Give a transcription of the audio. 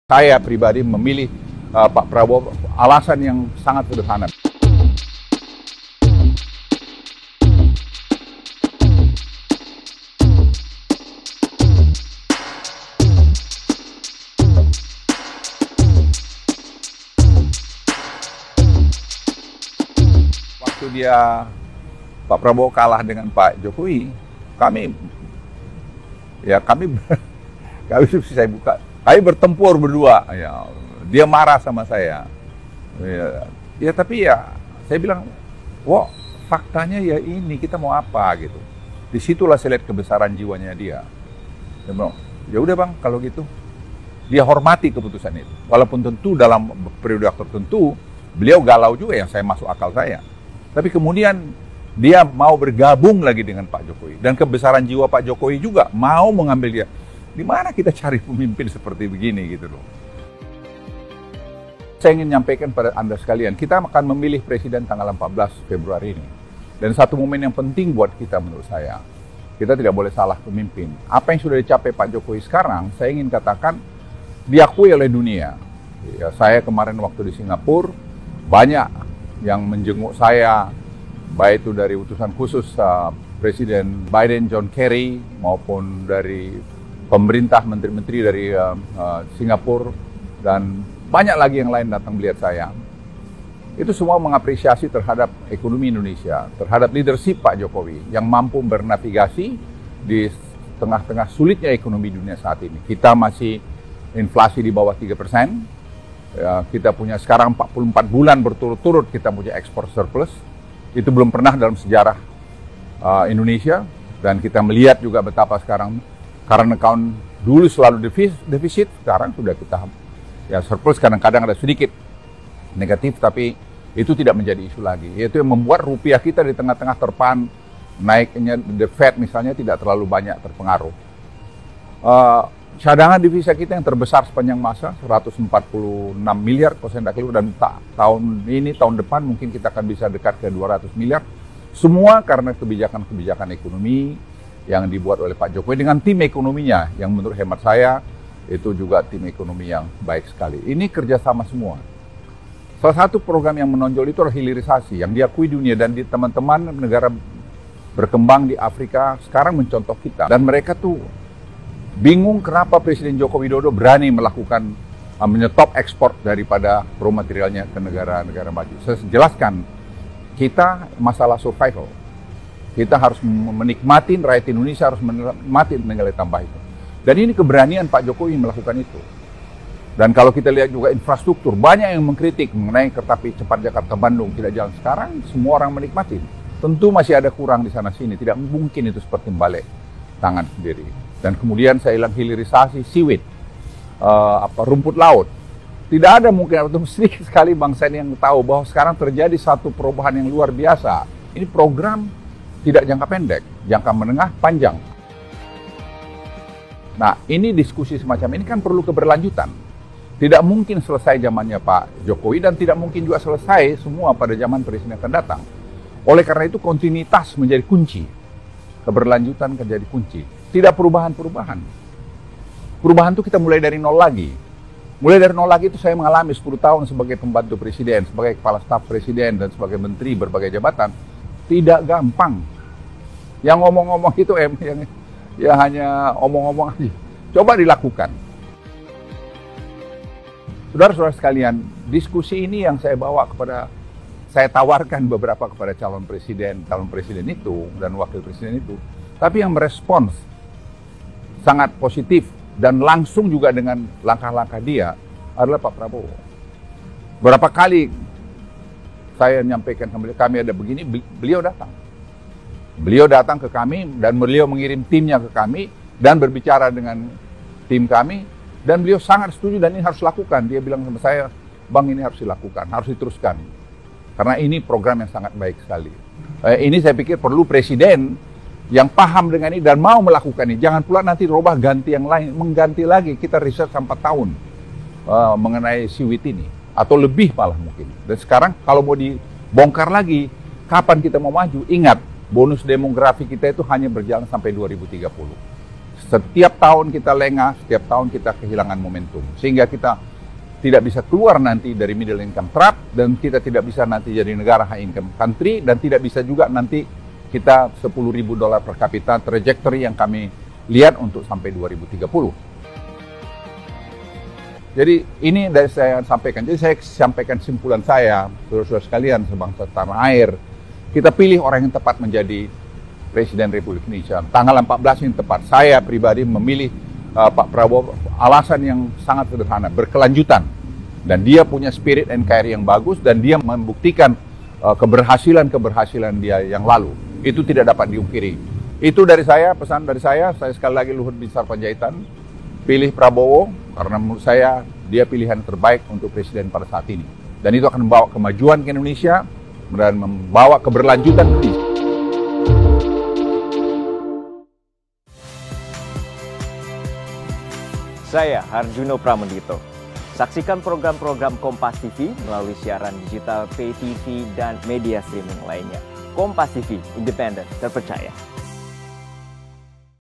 Saya pribadi memilih Pak Prabowo alasan yang sangat sederhana. Waktu Pak Prabowo kalah dengan Pak Jokowi, kami bertempur berdua. Ya, dia marah sama saya. Tapi saya bilang, wah, faktanya ya ini, kita mau apa gitu. Disitulah saya lihat kebesaran jiwanya dia. Dia bilang, ya udah bang, kalau gitu. Dia hormati keputusan itu. Walaupun tentu dalam periode tertentu, beliau galau juga yang saya masuk akal saya. Tapi kemudian dia mau bergabung lagi dengan Pak Jokowi. Dan kebesaran jiwa Pak Jokowi juga mau mengambil dia. Di mana kita cari pemimpin seperti begini gitu loh. Saya ingin menyampaikan pada Anda sekalian, kita akan memilih presiden tanggal 14 Februari ini. Dan satu momen yang penting buat kita menurut saya, kita tidak boleh salah pemimpin. Apa yang sudah dicapai Pak Jokowi sekarang, saya ingin katakan diakui oleh dunia. Ya, saya kemarin waktu di Singapura, banyak yang menjenguk saya, baik itu dari utusan khusus Presiden Biden, John Kerry, maupun dari pemerintah, menteri-menteri dari Singapura, dan banyak lagi yang lain datang melihat saya. Itu semua mengapresiasi terhadap ekonomi Indonesia, terhadap leadership Pak Jokowi yang mampu bernavigasi di tengah-tengah sulitnya ekonomi dunia saat ini. Kita masih inflasi di bawah 3%. Ya, kita punya sekarang 44 bulan berturut-turut kita punya ekspor surplus. Itu belum pernah dalam sejarah Indonesia. Dan kita melihat juga betapa sekarang current account dulu selalu defisit, sekarang sudah kita surplus, kadang-kadang ada sedikit negatif, tapi itu tidak menjadi isu lagi. Itu yang membuat rupiah kita di tengah-tengah terpaan naiknya the Fed misalnya tidak terlalu banyak terpengaruh. Cadangan devisa kita yang terbesar sepanjang masa 146 miliar kalau saya tidak keliru, dan tahun depan mungkin kita akan bisa dekat ke 200 miliar. Semua karena kebijakan-kebijakan ekonomi yang dibuat oleh Pak Jokowi dengan tim ekonominya yang menurut hemat saya itu juga tim ekonomi yang baik sekali. Ini kerjasama semua. Salah satu program yang menonjol itu adalah hilirisasi yang diakui dunia, dan di teman-teman negara berkembang di Afrika sekarang mencontoh kita, dan mereka tuh bingung kenapa Presiden Joko Widodo berani melakukan menyetop ekspor daripada raw materialnya ke negara-negara maju. Saya jelaskan, kita masalah survival. Kita harus menikmati, rakyat Indonesia harus menikmati nilai tambah itu. Dan ini keberanian Pak Jokowi melakukan itu. Dan kalau kita lihat juga infrastruktur, banyak yang mengkritik mengenai kereta api cepat Jakarta-Bandung tidak jalan sekarang, semua orang menikmati. Tentu masih ada kurang di sana-sini, tidak mungkin itu seperti balik tangan sendiri. Dan kemudian saya bilang hilirisasi seaweed, rumput laut. Tidak ada mungkin, atau sedikit sekali bangsa ini yang tahu bahwa sekarang terjadi satu perubahan yang luar biasa. Ini program tidak jangka pendek, jangka menengah, panjang. Nah, ini diskusi semacam ini kan perlu keberlanjutan. Tidak mungkin selesai zamannya Pak Jokowi, dan tidak mungkin juga selesai semua pada zaman presiden yang akan datang. Oleh karena itu kontinuitas menjadi kunci. Keberlanjutan menjadi kunci. Tidak perubahan-perubahan. Perubahan itu kita mulai dari nol lagi. Mulai dari nol lagi itu saya mengalami 10 tahun sebagai pembantu presiden, sebagai kepala staf presiden, dan sebagai menteri berbagai jabatan. Tidak gampang. Yang ngomong-ngomong itu yang hanya omong-omong aja. Coba dilakukan. Saudara-saudara sekalian, diskusi ini yang saya bawa saya tawarkan beberapa kepada calon presiden itu dan wakil presiden itu. Tapi yang merespons sangat positif dan langsung juga dengan langkah-langkah dia adalah Pak Prabowo. Berapa kali saya menyampaikan kami ada begini, beliau datang. Beliau datang ke kami dan beliau mengirim timnya ke kami dan berbicara dengan tim kami, dan beliau sangat setuju dan ini harus lakukan. Dia bilang sama saya, Bang, ini harus dilakukan, harus diteruskan. Karena ini program yang sangat baik sekali. Ini saya pikir perlu presiden yang paham dengan ini dan mau melakukan ini. Jangan pula nanti robah ganti yang lain, mengganti lagi. Kita riset sampai 4 tahun mengenai seaweed ini. Atau lebih malah mungkin. Dan sekarang kalau mau dibongkar lagi, kapan kita mau maju? Ingat, bonus demografi kita itu hanya berjalan sampai 2030. Setiap tahun kita lengah, setiap tahun kita kehilangan momentum. Sehingga kita tidak bisa keluar nanti dari middle income trap, dan kita tidak bisa nanti jadi negara high income country, dan tidak bisa juga nanti kita $10.000 per kapita trajectory yang kami lihat untuk sampai 2030. Jadi ini dari saya sampaikan. Jadi saya sampaikan simpulan saya, saudara-saudara sekalian sebangsa tanah air. Kita pilih orang yang tepat menjadi Presiden Republik Indonesia. Tanggal 14 yang tepat. Saya pribadi memilih Pak Prabowo, alasan yang sangat sederhana, berkelanjutan. Dan dia punya spirit NKRI yang bagus, dan dia membuktikan keberhasilan dia yang lalu. Itu tidak dapat diungkiri. Itu dari saya, pesan dari saya sekali lagi Luhut Binsar Panjaitan, pilih Prabowo, karena menurut saya dia pilihan terbaik untuk presiden pada saat ini. Dan itu akan membawa kemajuan ke Indonesia, dan membawa keberlanjutan ke Indonesia. Saya Harjuno Pramendito. Saksikan program-program Kompas TV melalui siaran digital, pay TV, dan media streaming lainnya. Kompas TV, independen, terpercaya.